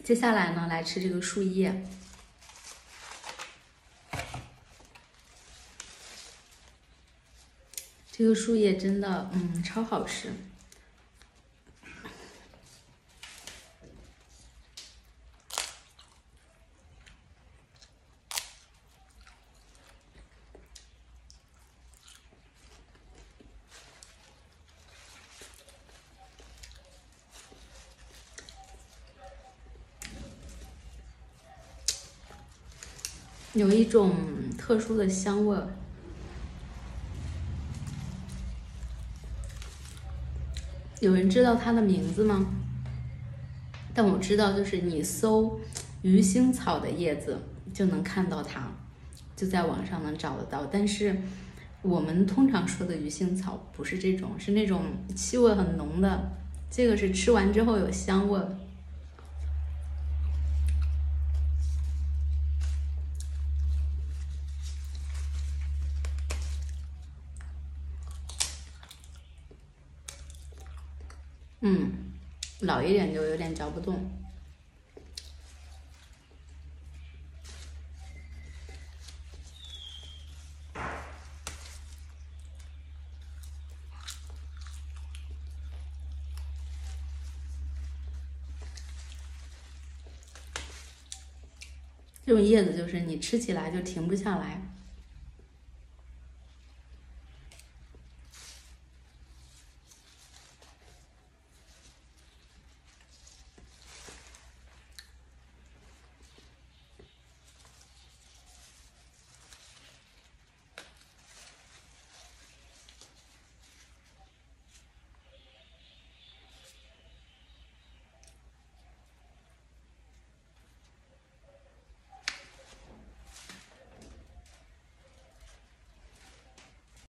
接下来呢，来吃这个树叶。这个树叶真的，超好吃。有一种特殊的香味儿。有人知道它的名字吗？但我知道，就是你搜鱼腥草的叶子就能看到它，就在网上能找得到。但是我们通常说的鱼腥草不是这种，是那种气味很浓的，这个是吃完之后有香味。老一点就有点嚼不动。这种叶子就是你吃起来就停不下来。